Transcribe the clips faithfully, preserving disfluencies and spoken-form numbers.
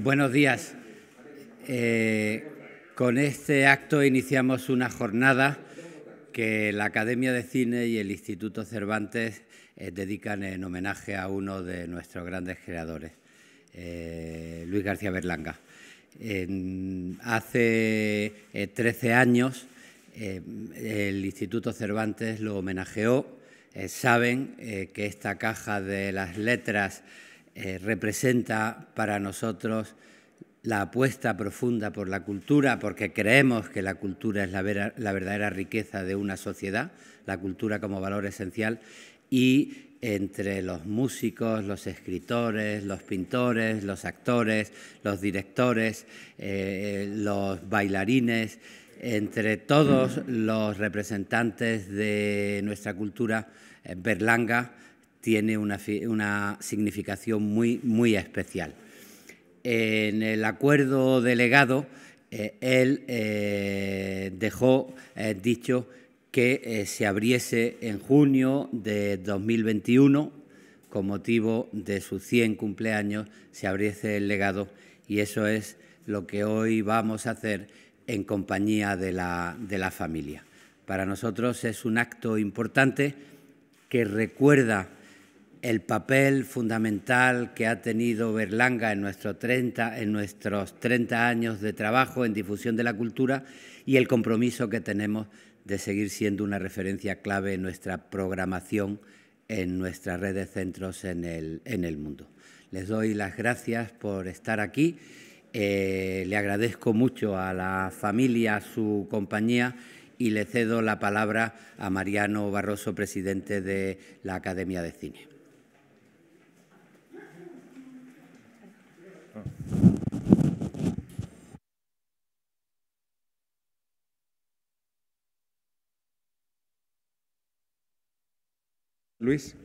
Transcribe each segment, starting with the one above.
Buenos días. Eh, con este acto iniciamos una jornada que la Academia de Cine y el Instituto Cervantes eh, dedican en homenaje a uno de nuestros grandes creadores, eh, Luis García Berlanga. Eh, hace eh, trece años eh, el Instituto Cervantes lo homenajeó. Eh, saben eh, que esta caja de las letras Eh, representa para nosotros la apuesta profunda por la cultura, porque creemos que la cultura es la, vera, la verdadera riqueza de una sociedad, la cultura como valor esencial, y entre los músicos, los escritores, los pintores, los actores, los directores, eh, los bailarines, entre todos los representantes de nuestra cultura, eh, Berlanga tiene una, una significación muy, muy especial. En el acuerdo delegado, eh, él eh, dejó eh, dicho que eh, se abriese en junio de dos mil veintiuno, con motivo de sus cien cumpleaños, se abriese el legado, y eso es lo que hoy vamos a hacer en compañía de la, de la familia. Para nosotros es un acto importante que recuerda el papel fundamental que ha tenido Berlanga en, nuestro treinta, en nuestros treinta años de trabajo en difusión de la cultura y el compromiso que tenemos de seguir siendo una referencia clave en nuestra programación en nuestra red de centros en el, en el mundo. Les doy las gracias por estar aquí. Eh, le agradezco mucho a la familia su compañía y le cedo la palabra a Mariano Barroso, presidente de la Academia de Cine. Luis,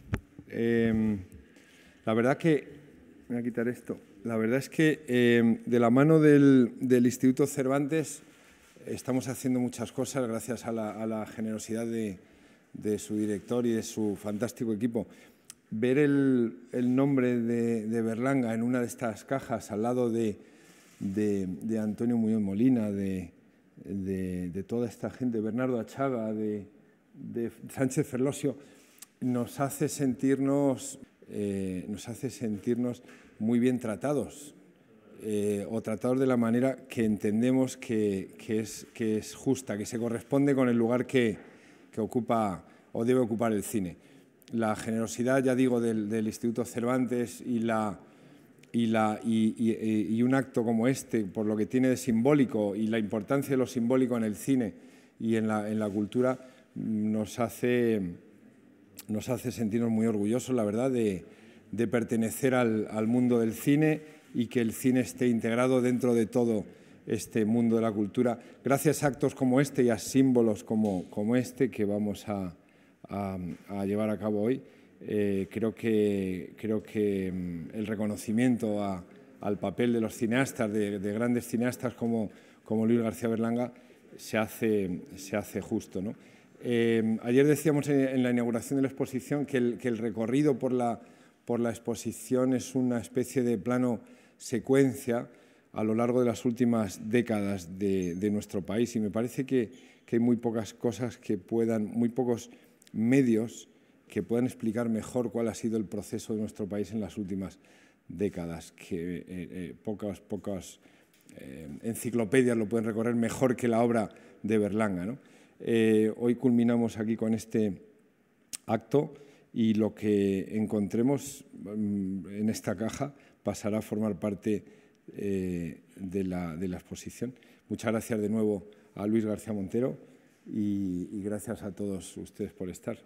eh, la verdad que, me voy a quitar esto, la verdad es que eh, de la mano del, del Instituto Cervantes estamos haciendo muchas cosas gracias a la, a la generosidad de, de su director y de su fantástico equipo. Ver el, el nombre de, de Berlanga en una de estas cajas al lado de, de, de Antonio Muñoz Molina, de, de, de toda esta gente, Bernardo Achaga, de, de Sánchez Ferlosio, nos hace sentirnos, eh, nos hace sentirnos muy bien tratados eh, o tratados de la manera que entendemos que, que, es, que es justa, que se corresponde con el lugar que, que ocupa o debe ocupar el cine. La generosidad, ya digo, del, del Instituto Cervantes y, la, y, la, y, y, y un acto como este, por lo que tiene de simbólico y la importancia de lo simbólico en el cine y en la, en la cultura, nos hace... Nos hace sentirnos muy orgullosos, la verdad, de, de pertenecer al, al mundo del cine y que el cine esté integrado dentro de todo este mundo de la cultura, gracias a actos como este y a símbolos como, como este que vamos a, a, a llevar a cabo hoy. Eh, creo que, creo que el reconocimiento a, al papel de los cineastas, de, de grandes cineastas como, como Luis García Berlanga, se hace, se hace justo, ¿no? Eh, ayer decíamos en, en la inauguración de la exposición que el, que el recorrido por la, por la exposición es una especie de plano secuencia a lo largo de las últimas décadas de, de nuestro país, y me parece que, que hay muy pocas cosas que puedan, muy pocos medios que puedan explicar mejor cuál ha sido el proceso de nuestro país en las últimas décadas, que eh, eh, pocas, pocas eh, enciclopedias lo pueden recorrer mejor que la obra de Berlanga, ¿no? Eh, hoy culminamos aquí con este acto y lo que encontremos en esta caja pasará a formar parte eh, de, la, de la exposición. Muchas gracias de nuevo a Luis García Montero y, y gracias a todos ustedes por estar.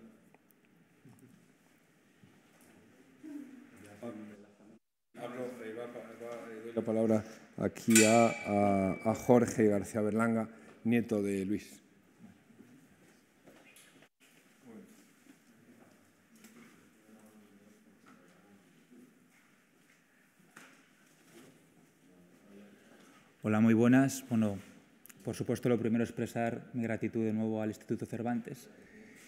Doy la palabra aquí a, a, a Jorge García Berlanga, nieto de Luis. Hola, muy buenas. Bueno, por supuesto, lo primero es expresar mi gratitud de nuevo al Instituto Cervantes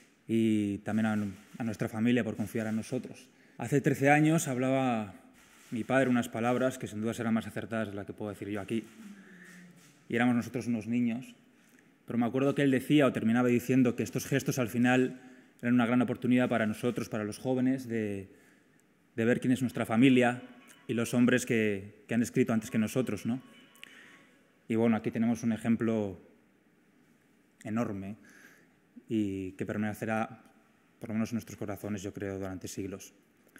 y también a, a nuestra familia por confiar en nosotros. Hace trece años hablaba mi padre unas palabras que sin duda serán más acertadas de las que puedo decir yo aquí. Y éramos nosotros unos niños, pero me acuerdo que él decía o terminaba diciendo que estos gestos al final eran una gran oportunidad para nosotros, para los jóvenes, de, de ver quién es nuestra familia y los hombres que, que han escrito antes que nosotros, ¿no? Y bueno, aquí tenemos un ejemplo enorme y que permanecerá, por lo menos en nuestros corazones, yo creo, durante siglos.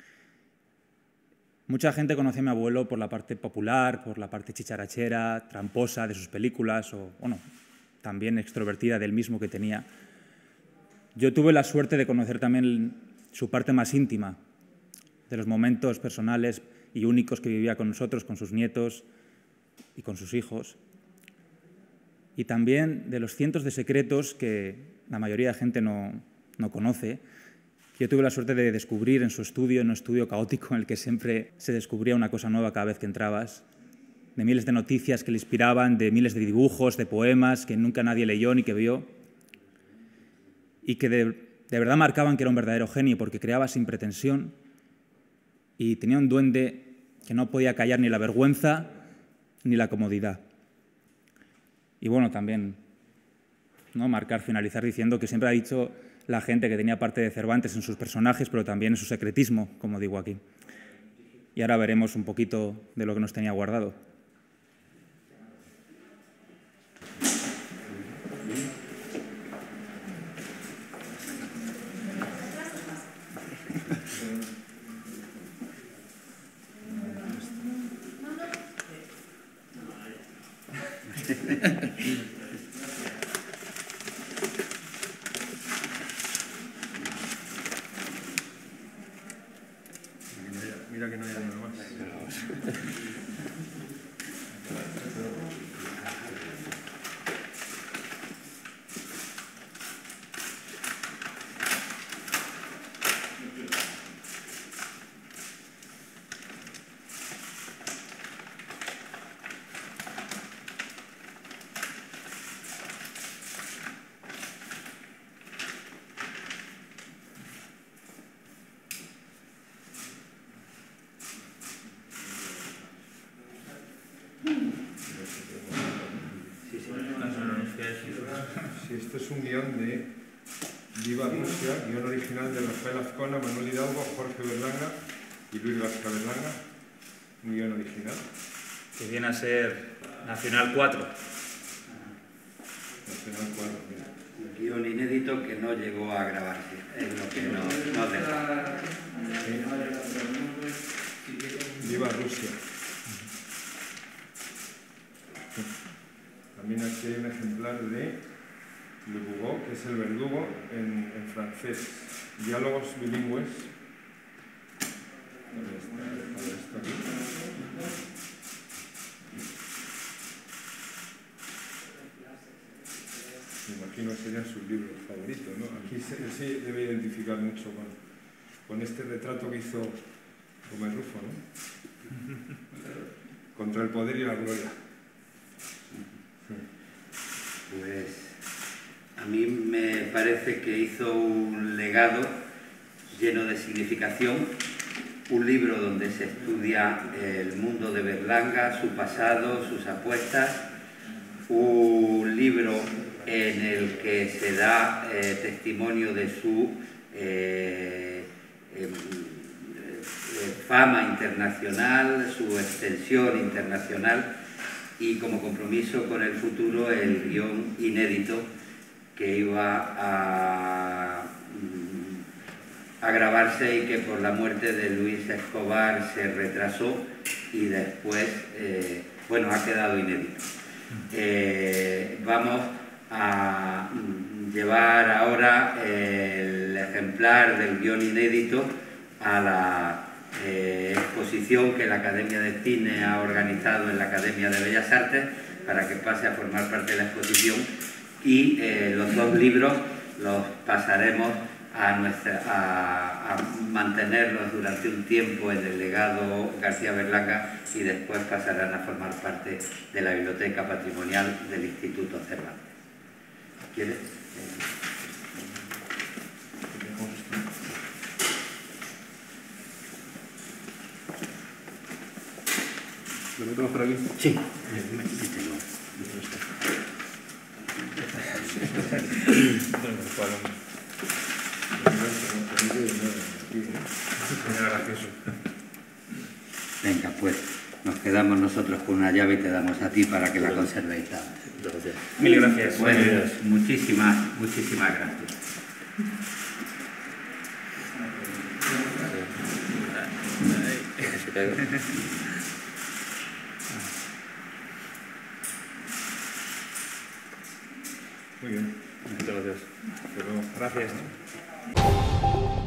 Mucha gente conoce a mi abuelo por la parte popular, por la parte chicharachera, tramposa de sus películas o, bueno, también extrovertida del mismo que tenía. Yo tuve la suerte de conocer también su parte más íntima, de los momentos personales y únicos que vivía con nosotros, con sus nietos y con sus hijos. Y también de los cientos de secretos que la mayoría de gente no, no conoce. Yo tuve la suerte de descubrir en su estudio, en un estudio caótico en el que siempre se descubría una cosa nueva cada vez que entrabas, de miles de noticias que le inspiraban, de miles de dibujos, de poemas que nunca nadie leyó ni que vio, y que de, de verdad marcaban que era un verdadero genio porque creaba sin pretensión y tenía un duende que no podía callar ni la vergüenza ni la comodidad. Y bueno, también ¿no? marcar, finalizar diciendo que siempre ha dicho la gente que tenía parte de Cervantes en sus personajes, pero también en su secretismo, como digo aquí. Y ahora veremos un poquito de lo que nos tenía guardado. Mira que no hay nada más. Sí, esto es un guión de Viva Rusia, guión original de Rafael Azcona, Manuel Hidalgo, Jorge Berlanga y Luis García Berlanga. Un guión original. Que viene a ser Nacional cuatro. Nacional cuatro, mira. Un guión inédito que no llegó a grabarse, es lo que nos, nos deja. Sí. Viva Rusia. También aquí hay un ejemplar de Le Bourreau, que es el verdugo en, en francés. Diálogos bilingües. ¿Dónde está? ¿Dónde está aquí? Me imagino serían sus libros favoritos, ¿no? Aquí se, él se debe identificar mucho con, con este retrato que hizo Gómez Rufo, ¿no? Contra el poder y la gloria. Pues a mí me parece que hizo un legado lleno de significación, un libro donde se estudia el mundo de Berlanga, su pasado, sus apuestas, un libro en el que se da eh, testimonio de su eh, eh, fama internacional, su extensión internacional, y como compromiso con el futuro el guión inédito que iba a, a grabarse y que por la muerte de Luis Escobar se retrasó y después, eh, bueno, ha quedado inédito. Eh, vamos a llevar ahora el ejemplar del guión inédito a la Eh, exposición que la Academia de Cine ha organizado en la Academia de Bellas Artes para que pase a formar parte de la exposición y eh, los dos libros los pasaremos a, nuestra, a, a mantenerlos durante un tiempo en el legado García Berlanga y después pasarán a formar parte de la Biblioteca Patrimonial del Instituto Cervantes. ¿Quieres? ¿Lo metemos por aquí? Sí. Venga, pues nos quedamos nosotros con una llave y te damos a ti para que la conservéis. Gracias. Mil gracias. Bueno, muchísimas, muchísimas gracias. Muy bien. Muchas gracias. Nos vemos. Gracias.